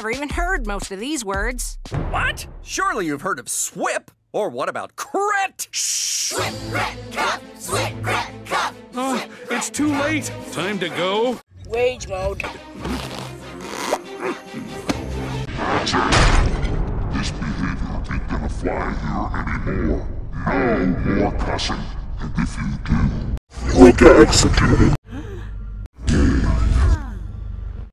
never even heard most of these words. What? Surely you've heard of SWIP? Or what about crit? Swip, crit, cup, swip, crit, cup. Oh, it's too late. Time to go. Rage mode. That's it. This behavior ain't gonna fly here anymore. No more cussing. And if you do, you will get executed.